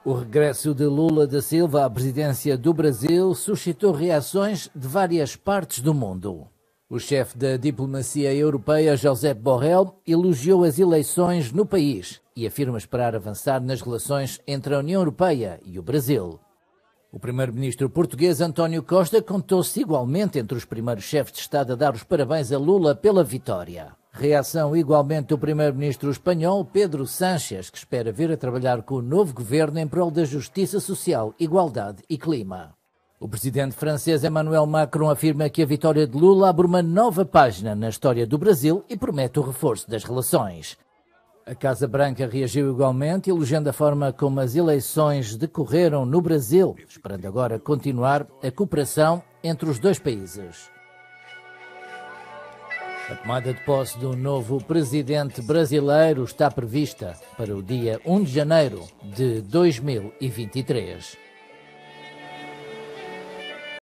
O regresso de Lula da Silva à presidência do Brasil suscitou reações de várias partes do mundo. O chefe da diplomacia europeia, Josep Borrell, elogiou as eleições no país e afirma esperar avançar nas relações entre a União Europeia e o Brasil. O primeiro-ministro português, António Costa, contou-se igualmente entre os primeiros chefes de Estado a dar os parabéns a Lula pela vitória. Reação igualmente do primeiro-ministro espanhol, Pedro Sánchez, que espera vir a trabalhar com o novo governo em prol da justiça social, igualdade e clima. O presidente francês Emmanuel Macron afirma que a vitória de Lula abre uma nova página na história do Brasil e promete o reforço das relações. A Casa Branca reagiu igualmente, elogiando a forma como as eleições decorreram no Brasil, esperando agora continuar a cooperação entre os dois países. A tomada de posse do novo presidente brasileiro está prevista para o dia 1 de janeiro de 2023.